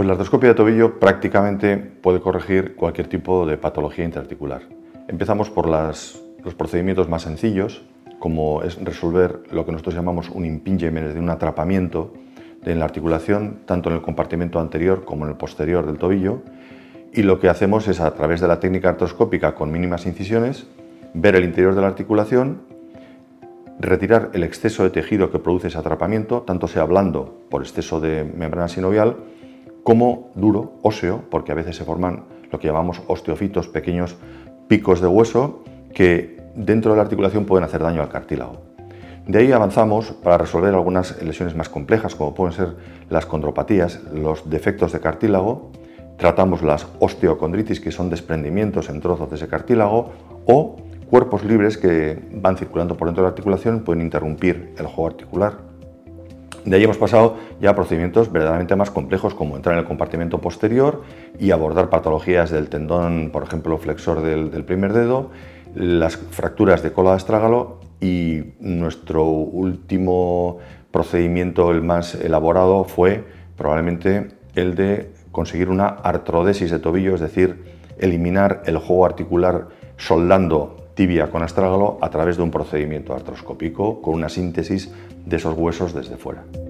La artroscopia de tobillo prácticamente puede corregir cualquier tipo de patología interarticular. Empezamos por los procedimientos más sencillos, como es resolver lo que nosotros llamamos un impingement, es decir, un atrapamiento en la articulación, tanto en el compartimento anterior como en el posterior del tobillo. Y lo que hacemos es, a través de la técnica artroscópica con mínimas incisiones, ver el interior de la articulación, retirar el exceso de tejido que produce ese atrapamiento, tanto sea blando por exceso de membrana sinovial, como duro, óseo, porque a veces se forman lo que llamamos osteofitos, pequeños picos de hueso que dentro de la articulación pueden hacer daño al cartílago. De ahí avanzamos para resolver algunas lesiones más complejas, como pueden ser las condropatías, los defectos de cartílago. Tratamos las osteocondritis, que son desprendimientos en trozos de ese cartílago, o cuerpos libres que van circulando por dentro de la articulación y pueden interrumpir el juego articular. De ahí hemos pasado ya a procedimientos verdaderamente más complejos, como entrar en el compartimento posterior y abordar patologías del tendón, por ejemplo, flexor del primer dedo, las fracturas de cola de astrágalo, y nuestro último procedimiento, el más elaborado, fue probablemente el de conseguir una artrodesis de tobillo, es decir, eliminar el juego articular soldando tibia con astrágalo a través de un procedimiento artroscópico con una síntesis de esos huesos desde fuera.